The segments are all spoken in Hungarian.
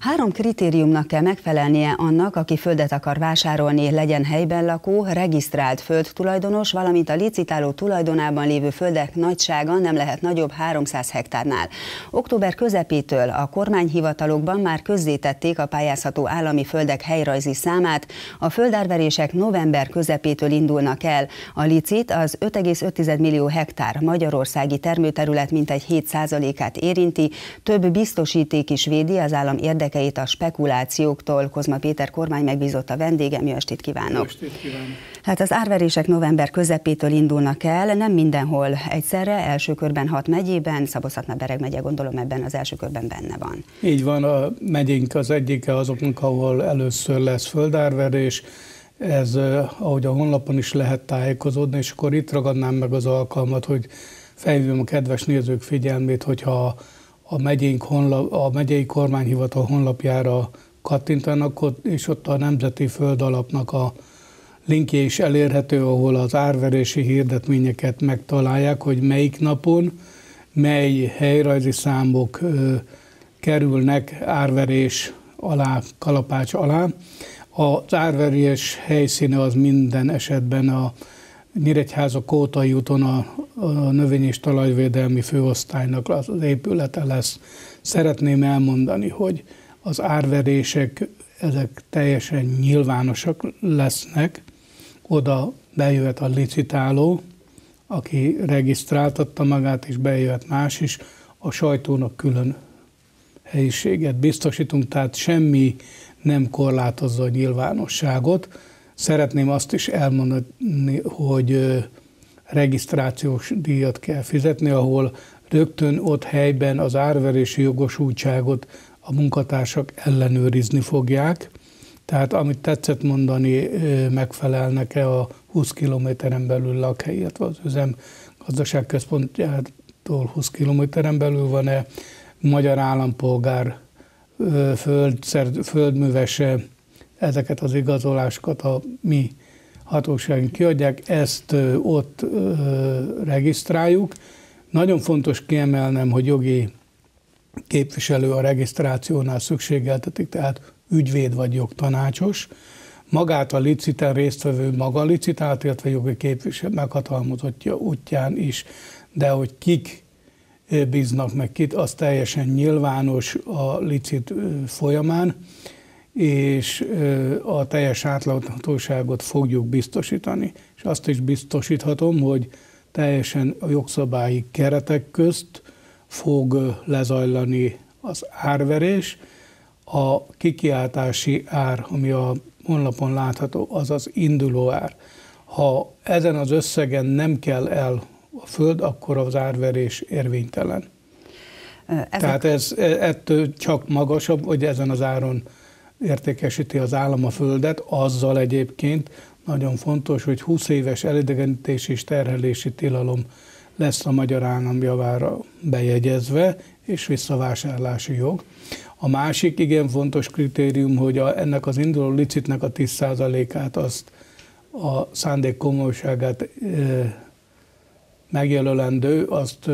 3 kritériumnak kell megfelelnie annak, aki földet akar vásárolni, legyen helyben lakó, regisztrált földtulajdonos, valamint a licitáló tulajdonában lévő földek nagysága nem lehet nagyobb 300 hektárnál. Október közepétől a kormányhivatalokban már közzétették a pályázható állami földek helyrajzi számát, a földárverések november közepétől indulnak el. A licit az 5,5 millió hektár magyarországi termőterület mintegy 7%-át érinti, több biztosíték is védi az állam érdekeit a spekulációktól. Kozma Péter kormány megbízott a vendégem, jó estét kívánok! Jó estét kívánok! Hát az árverések november közepétől indulnak el, nem mindenhol egyszerre, első körben 6 megyében, Szabolcs-Szatmár-Bereg megye gondolom ebben az első körben benne van. Így van, a megyénk az egyike azoknak, ahol először lesz földárverés. Ez, ahogy a honlapon is lehet tájékozódni, és akkor itt ragadnám meg az alkalmat, hogy felhívjam a kedves nézők figyelmét, hogyha a megyei kormányhivatal honlapjára kattintanak, és ott a Nemzeti Földalapnak a linkje is elérhető, ahol az árverési hirdetményeket megtalálják, hogy melyik napon, mely helyrajzi számok kerülnek árverés alá, kalapács alá. Az árverés helyszíne az minden esetben a Nyíregyháza Kótai úton a növény- és talajvédelmi főosztálynak az épülete lesz. Szeretném elmondani, hogy az árverések ezek teljesen nyilvánosak lesznek. Oda bejöhet a licitáló, aki regisztráltatta magát, és bejöhet más is. A sajtónak külön helyiséget biztosítunk, tehát semmi nem korlátozza a nyilvánosságot. Szeretném azt is elmondani, hogy regisztrációs díjat kell fizetni, ahol rögtön ott helyben az árverési jogosultságot a munkatársak ellenőrizni fogják. Tehát amit tetszett mondani, megfelelnek-e a 20 kilométeren belül lakhely, illetve az üzem gazdaságközpontjától 20 kilométeren belül van-e magyar állampolgár, földművese, ezeket az igazolásokat a mi hatóságunk kiadják, ezt ott regisztráljuk. Nagyon fontos kiemelnem, hogy jogi képviselő a regisztrációnál szükségeltetik, tehát ügyvéd vagy jogtanácsos. Magát a licitán résztvevő maga licitált, illetve jogi képviselő meghatalmazottja útján is, de hogy kik bíznak meg kit, az teljesen nyilvános a licit folyamán, és a teljes átláthatóságot fogjuk biztosítani. És azt is biztosíthatom, hogy teljesen a jogszabályi keretek közt fog lezajlani az árverés. A kikiáltási ár, ami a honlapon látható, az az induló ár. Ha ezen az összegen nem kell el a föld, akkor az árverés érvénytelen. Tehát ez ettől csak magasabb, hogy ezen az áron értékesíti az állam a földet, azzal egyébként nagyon fontos, hogy 20 éves elidegenítési és terhelési tilalom lesz a magyar állam javára bejegyezve, és visszavásárlási jog. A másik igen fontos kritérium, hogy ennek az induló licitnek a 10%-át, azt a szándék komolyságát megjelölendő, azt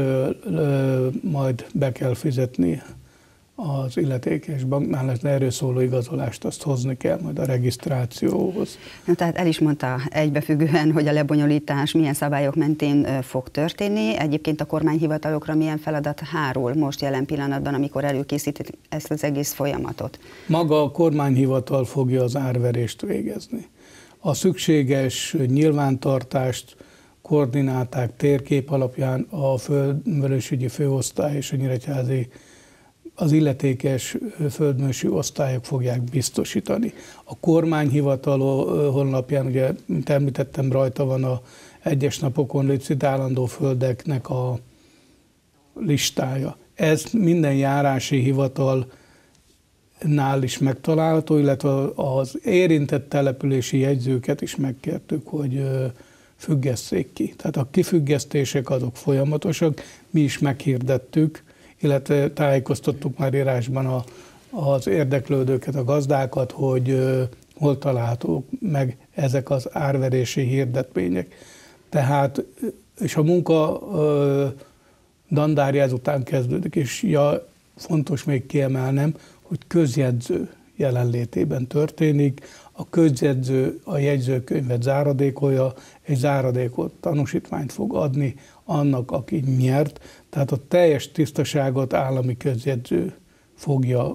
majd be kell fizetni az illetékes banknál, erről szóló igazolást azt hozni kell majd a regisztrációhoz. Na, tehát el is mondta egybefüggően, hogy a lebonyolítás milyen szabályok mentén fog történni. Egyébként a kormányhivatalokra milyen feladat hárul most jelen pillanatban, amikor előkészítik ezt az egész folyamatot? Maga a kormányhivatal fogja az árverést végezni. A szükséges nyilvántartást koordinálták térkép alapján a földművelésügyi főosztály és a nyíregyházi az illetékes földművelési osztályok fogják biztosítani. A kormányhivatal honlapján, ugye, mint említettem, rajta van a egyes napokon licitálandó földeknek a listája. Ez minden járási hivatalnál is megtalálható, illetve az érintett települési jegyzőket is megkértük, hogy függesszék ki. Tehát a kifüggesztések azok folyamatosak, mi is meghirdettük, illetve tájékoztattuk már írásban az érdeklődőket, a gazdákat, hogy hol találhatók meg ezek az árverési hirdetmények. Tehát, és a munka dandárja ezután kezdődik, és fontos még kiemelnem, hogy közjegyző jelenlétében történik. A közjegyző a jegyzőkönyvet záradékolja, egy záradékot, tanúsítványt fog adni annak, aki nyert. Tehát a teljes tisztaságot állami közjegyző fogja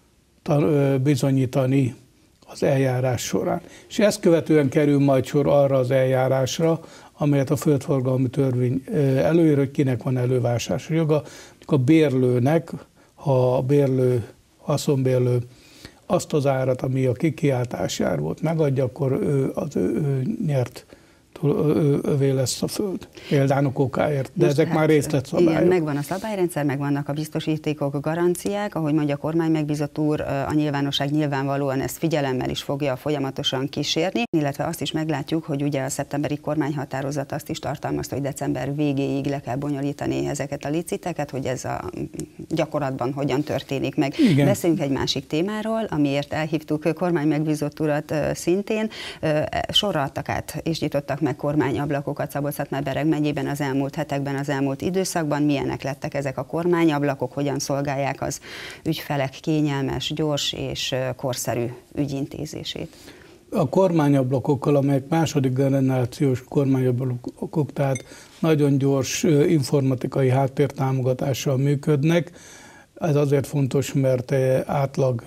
bizonyítani az eljárás során. És ezt követően kerül majd sor arra az eljárásra, amelyet a földforgalmi törvény előír, hogy kinek van elővásárlási joga. A bérlőnek, ha a bérlő, haszonbérlő azt az árat, ami a kikiáltásár volt, megadja, akkor ő nyert, övé lesz a föld. Példánok okáért. De most ezek már részletszabályok. Igen, megvan a szabályrendszer, megvannak a biztosítékok, a garanciák, ahogy mondja a kormány megbízott úr, a nyilvánosság nyilvánvalóan ezt figyelemmel is fogja folyamatosan kísérni, illetve azt is meglátjuk, hogy ugye a szeptemberi kormányhatározat azt is tartalmazta, hogy december végéig le kell bonyolítani ezeket a liciteket, hogy ez a gyakorlatban hogyan történik meg. Igen. Beszéljünk egy másik témáról, amiért elhívtuk a kormány megbízott urat szintén. Sorra adtak át és nyitottak meg kormányablakokat Szabolcs-Szatmár-Bereg megyében az elmúlt hetekben, az elmúlt időszakban. Milyenek lettek ezek a kormányablakok, hogyan szolgálják az ügyfelek kényelmes, gyors és korszerű ügyintézését? A kormányablakokkal, amelyek második generációs kormányablakok, tehát nagyon gyors informatikai háttértámogatással működnek. Ez azért fontos, mert átlag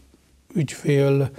ügyfél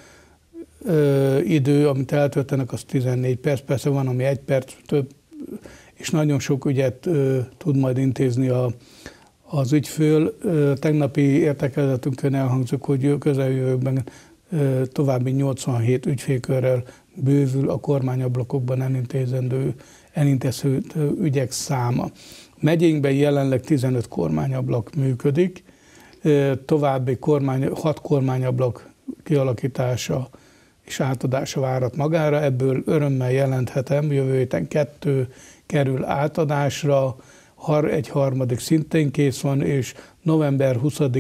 idő, amit eltöltenek, az 14 perc, persze van, ami 1 perc több, és nagyon sok ügyet tud majd intézni az ügyfél. Tegnapi értekezletünkön elhangzott, hogy közeljövőkben további 87 ügyfélkörrel bővül a kormányablakokban elintézhető ügyek száma. Megyénkben jelenleg 15 kormányablak működik, további 6 kormányablak kialakítása és átadása várat magára, ebből örömmel jelenthetem, jövő héten 2 kerül átadásra, egy harmadik szintén kész van, és november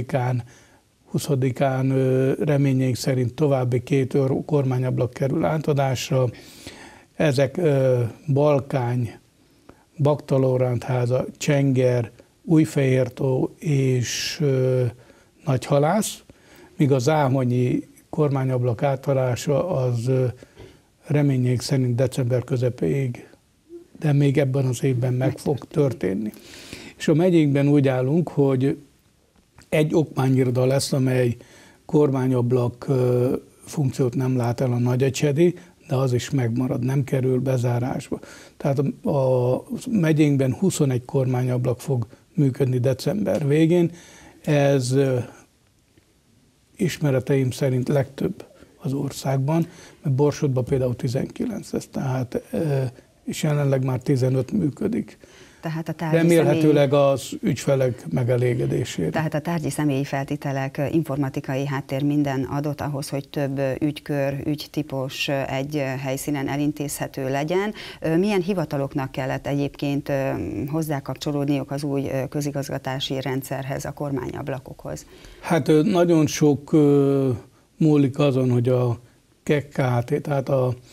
20-án reményeink szerint további 2 kormányablak kerül átadásra. Ezek Balkány, Bakta-Lórántháza, Csenger, Újfehértó és Nagyhalász, míg a záhonyi kormányablak átadása az reményeink szerint december közepéig, de még ebben az évben meg fog történni. És a megyékben úgy állunk, hogy egy okmányiroda lesz, amely kormányablak funkciót nem lát el a Nagyecsedi, de az is megmarad, nem kerül bezárásba. Tehát a megyénkben 21 kormányablak fog működni december végén. Ez ismereteim szerint legtöbb az országban, mert Borsodban például 19 lesz, tehát, és jelenleg már 15 működik. Tehát a remélhetőleg az ügyfelek megelégedésére. Tehát a tárgyi személyi feltételek, informatikai háttér minden adott ahhoz, hogy több ügykör, ügytípus egy helyszínen elintézhető legyen. Milyen hivataloknak kellett egyébként hozzákapcsolódniuk az új közigazgatási rendszerhez, a kormányablakokhoz? Hát nagyon sok múlik azon, hogy a KKT, tehát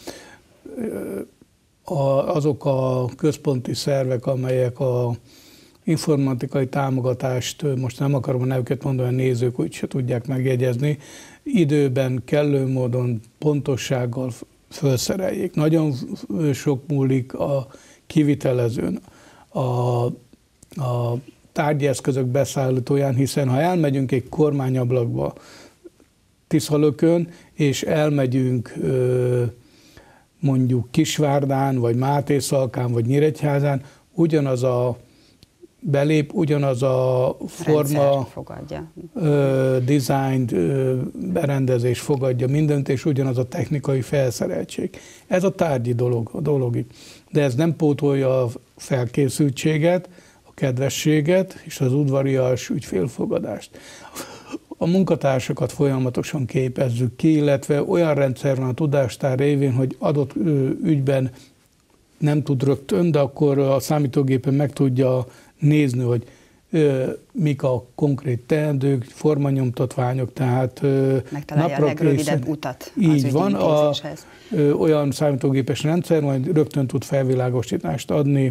azok a központi szervek, amelyek a informatikai támogatást, most nem akarom a nevüket mondani, a nézők úgyse tudják megjegyezni, időben, kellő módon, pontossággal felszereljék. Nagyon sok múlik a kivitelezőn, a tárgyi eszközök beszállítóján, hiszen ha elmegyünk egy kormányablakba Tiszalökön, és elmegyünk mondjuk Kisvárdán, vagy Mátészalkán, vagy Nyíregyházán, ugyanaz a belép, ugyanaz a forma, design, berendezés fogadja mindent, és ugyanaz a technikai felszereltség. Ez a tárgyi dolog. De ez nem pótolja a felkészültséget, a kedvességet és az udvarias ügyfélfogadást. A munkatársakat folyamatosan képezzük ki, illetve olyan rendszer van a tudástár révén, hogy adott ügyben nem tud rögtön, de akkor a számítógépen meg tudja nézni, hogy mik a konkrét teendők, formanyomtatványok, tehát megtalálja a legrövidebb utat az így van, olyan számítógépes rendszer, majd rögtön tud felvilágosítást adni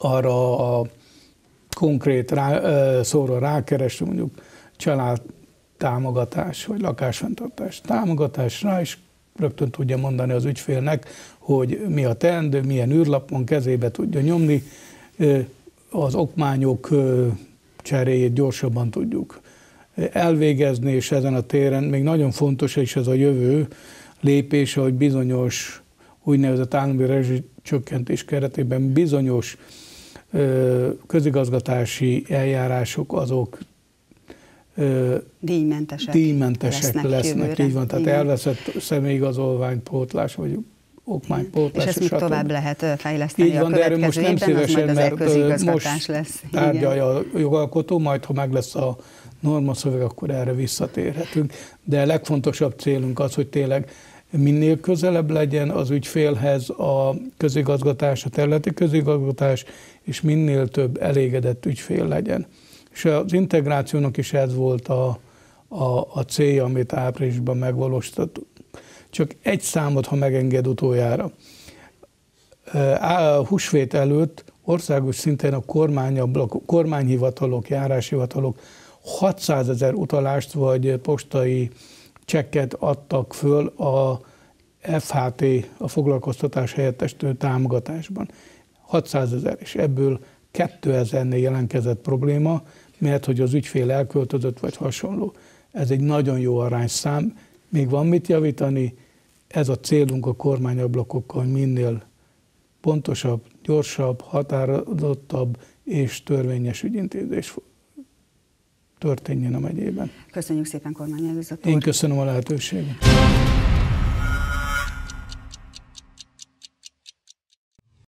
arra a konkrét szóra rákeresni, mondjuk család támogatás, vagy lakásfenntartás támogatásra, és rögtön tudja mondani az ügyfélnek, hogy mi a teendő, milyen űrlapon kezébe tudja nyomni, az okmányok cseréjét gyorsabban tudjuk elvégezni, és ezen a téren még nagyon fontos, és ez a jövő lépése, hogy bizonyos úgynevezett állami rezsicsökkentés keretében bizonyos közigazgatási eljárások azok díjmentesek lesznek, így van, tehát elveszett személyigazolványpótlás, vagy okmánypótlás. És ezt még tovább lehet fejleszteni így van, a következő évben, szívesen, az majd az most lesz. Tárgyalja a jogalkotó, majd ha meg lesz a normaszöveg, akkor erre visszatérhetünk. De a legfontosabb célunk az, hogy tényleg minél közelebb legyen az ügyfélhez a közigazgatás, a területi közigazgatás, és minél több elégedett ügyfél legyen. És az integrációnak is ez volt a célja, amit áprilisban megvalósítottunk. Csak egy számot, ha megenged utoljára. A húsvét előtt országos szinten a kormányhivatalok, járáshivatalok 600 000 utalást vagy postai csekket adtak föl a FHT, a foglalkoztatás helyettesítő támogatásban. 600 000, és ebből 2000-nél jelentkezett probléma, mert hogy az ügyfél elköltözött vagy hasonló. Ez egy nagyon jó arányszám, még van mit javítani, ez a célunk a kormányablakokkal, hogy minél pontosabb, gyorsabb, határozottabb és törvényes ügyintézés történjen a megyében. Köszönjük szépen, kormányelőzött úr. Én köszönöm a lehetőséget.